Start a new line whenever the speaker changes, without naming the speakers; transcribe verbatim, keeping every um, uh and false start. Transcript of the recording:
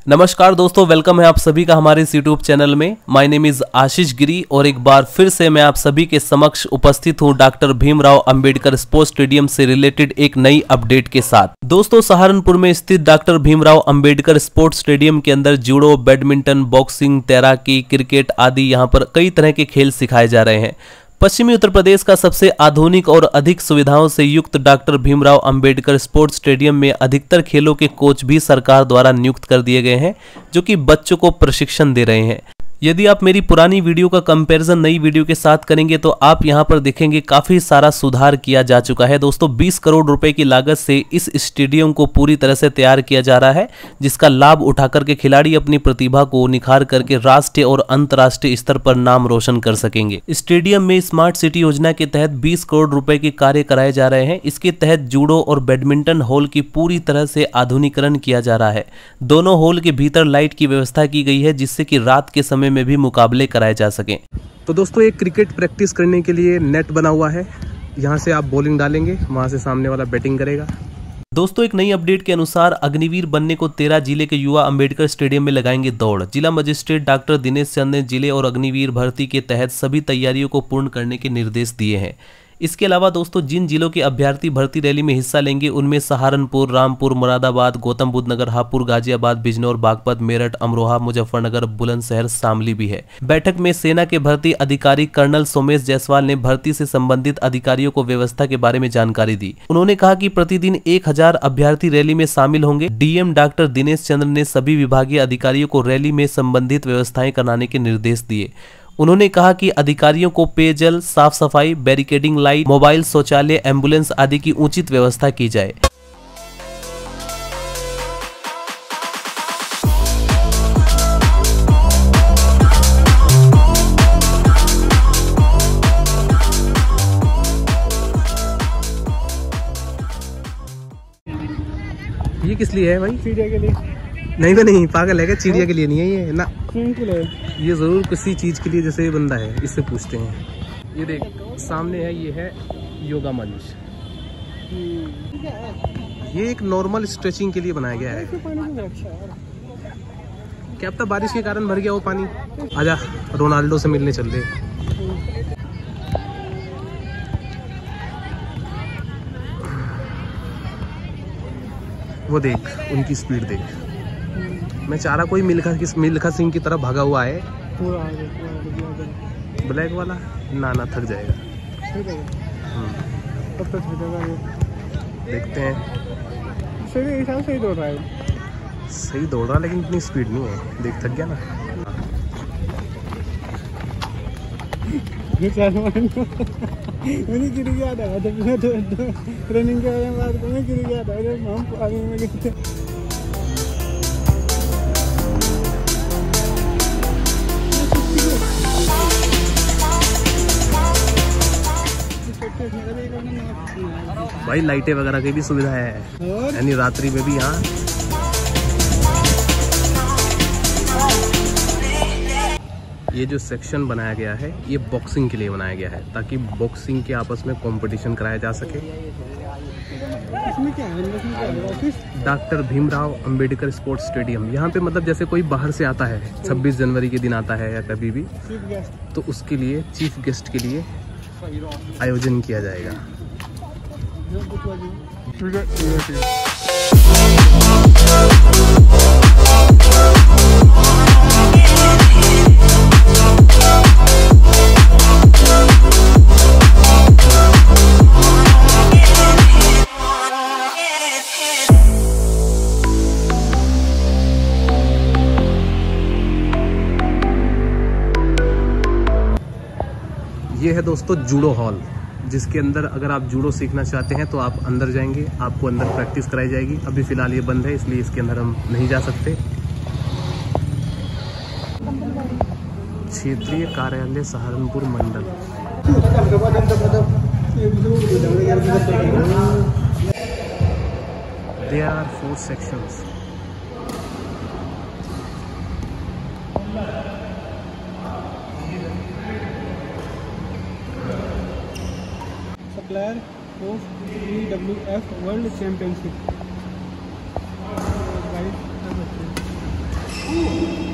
नमस्कार दोस्तों, वेलकम है आप सभी का हमारे इस यूट्यूब चैनल में। My name is Ashish Giri और एक बार फिर से मैं आप सभी के समक्ष उपस्थित हूं doctor Bhimrao Ambedkar sports stadium से रिलेटेड एक नई अपडेट के साथ। दोस्तों, सहारनपुर में स्थित doctor Bhimrao Ambedkar sports stadium के अंदर जूडो, बैडमिंटन, बॉक्सिंग, तैराकी, क्रिकेट आदि यहां पर कई तरह के खेल सिखाए जा रहे हैं। पश्चिमी उत्तर प्रदेश का सबसे आधुनिक और अधिक सुविधाओं से युक्त doctor Bhimrao Ambedkar sports stadium में अधिकतर खेलों के कोच भी सरकार द्वारा नियुक्त कर दिए गए हैं, जो कि बच्चों को प्रशिक्षण दे रहे हैं। यदि आप मेरी पुरानी वीडियो का कंपैरिजन नई वीडियो के साथ करेंगे तो आप यहां पर देखेंगे काफी सारा सुधार किया जा चुका है। दोस्तों, बीस करोड़ रुपए की लागत से इस स्टेडियम को पूरी तरह से तैयार किया जा रहा है, जिसका लाभ उठाकर के खिलाड़ी अपनी प्रतिभा को निखार करके राष्ट्रीय और अंतर्राष्ट्रीय स्तर पर नाम रोशन कर सकेंगे। स्टेडियम में स्मार्ट सिटी योजना के तहत बीस करोड़ रुपए के कार्य कराए जा रहे हैं। इसके तहत जूडो और बैडमिंटन हॉल की पूरी तरह से आधुनिकीकरण किया जा रहा है। दोनों हॉल के भीतर लाइट की व्यवस्था की गई है, जिससे कि रात के समय में भी मुकाबले कराए जा सकें।
तो दोस्तों, एक क्रिकेट प्रैक्टिस करने के लिए नेट बना हुआ है। यहाँ से आप बॉलिंग डालेंगे, वहाँ से सामने वाला बैटिंग करेगा।
दोस्तों, एक नई अपडेट के अनुसार अग्निवीर बनने को तेरह जिले के युवा अंबेडकर स्टेडियम में लगाएंगे दौड़। जिला मजिस्ट्रेट डॉक्टर दिनेश चंद ने जिले और अग्निवीर भर्ती के तहत सभी तैयारियों को पूर्ण करने के निर्देश दिए हैं। इसके अलावा दोस्तों, जिन जिलों के अभ्यर्थी भर्ती रैली में हिस्सा लेंगे उनमें सहारनपुर, रामपुर, मुरादाबाद, गौतम बुद्ध नगर, हापुड़, गाजियाबाद, बिजनौर, बागपत, मेरठ, अमरोहा, मुजफ्फरनगर, बुलंदशहर शामली भी है। बैठक में सेना के भर्ती अधिकारी कर्नल सोमेश जायसवाल ने भर्ती से संबंधित अधिकारियों को व्यवस्था के बारे में जानकारी दी। उन्होंने कहा कि प्रतिदिन एक हजार अभ्यर्थी रैली में शामिल होंगे। डीएम डॉक्टर दिनेश चंद्र ने सभी विभागीय अधिकारियों को रैली में संबंधित व्यवस्थाएं कराने के निर्देश दिए। उन्होंने कहा कि अधिकारियों को पेयजल, साफ सफाई, बैरिकेडिंग लाइट, मोबाइल, शौचालय, एम्बुलेंस आदि की उचित व्यवस्था की जाए।
ये किस लिए है भाई?
चिड़िया के लिए।
नहीं तो नहीं, पागल है क्या? चिड़िया के लिए नहीं है ये ना,
है।
ये जरूर किसी चीज के लिए, जैसे ये बंदा है इससे पूछते हैं। ये देख सामने है, ये है योगा मंच। ये एक नॉर्मल स्ट्रेचिंग के लिए बनाया गया है। क्या पता बारिश के कारण भर गया वो पानी। आजा, रोनाल्डो से मिलने चल रहे। वो देख, उनकी स्पीड देख। मैं चाह रहा कोई मिल्खा मिल्खा सिंह की तरह भागा हुआ है। ब्लैक वाला ना ना थक जाएगा। देखते हैं।
सही सही दौड़ रहा है,
सही दौड़ रहा, लेकिन इतनी स्पीड नहीं है। देख, थक गया ना।
गिर गया था ट्रेनिंग के बाद मैं गिर गया था। हम पानी में गिरते।
भाई लाइटें वगैरह की भी सुविधा है, यानी रात्रि में भी यहाँ। ये जो सेक्शन बनाया गया है ये बॉक्सिंग के लिए बनाया गया है, ताकि बॉक्सिंग के आपस में कंपटीशन कराया जा सके।
इसमें क्या है?
Doctor Bhimrao Ambedkar sports stadium, यहाँ पे मतलब जैसे कोई बाहर से आता है, छब्बीस जनवरी के दिन आता है या कभी भी, तो उसके लिए चीफ गेस्ट के लिए आयोजन किया जाएगा। ये है दोस्तों जूडो हॉल, जिसके अंदर अगर आप जूडो सीखना चाहते हैं तो आप अंदर जाएंगे, आपको अंदर प्रैक्टिस कराई जाएगी। अभी फिलहाल ये बंद है, इसलिए इसके अंदर हम नहीं जा सकते। क्षेत्रीय कार्यालय सहारनपुर मंडल। There are four sections.
Supplier of B W F World Championship। है।